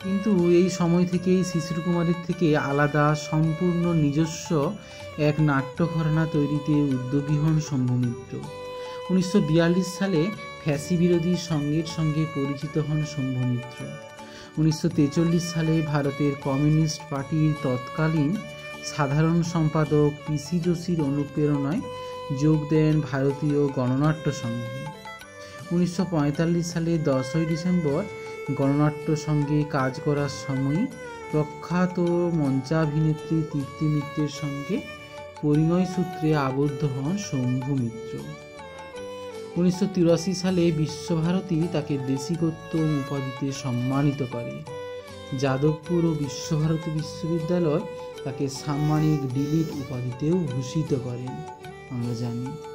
কিন্তু এই সময় থেকেই শিশির কুমারের থেকে আলাদা সম্পূর্ণ নিজস্ব এক নাট্যঘরানা তৈরিতে উদ্যোগী হন শম্ভু মিত্র। 1942 সালে ফ্যাসি বিরোধী সংঘের সঙ্গে পরিচিত হন শম্ভু মিত্র। 1943 সালে ভারতের কমিউনিস্ট পার্টির তৎকালীন সাধারণ সম্পাদক পিসি যোশীর অনুপ্রেরণায় যোগ দেন ভারতীয় গণনাট্য সংঘে। 1945 সালে 10ই ডিসেম্বর গণনাট্য সংঘে কাজ করার সময় প্রখ্যাত মঞ্চাভিনেত্রী তৃপ্তি মিত্রের সঙ্গে পরিণয় সূত্রে আবদ্ধ হন শম্ভু মিত্র। 1983 সালে বিশ্বভারতী তাকে দেশিকোত্তম উপাধিতে সম্মানিত করে। যাদবপুর ও বিশ্বভারতী বিশ্ববিদ্যালয় তাকে সাম্মানিক ডিলিট উপাধিতেও ভূষিত করেন, আমরা জানি।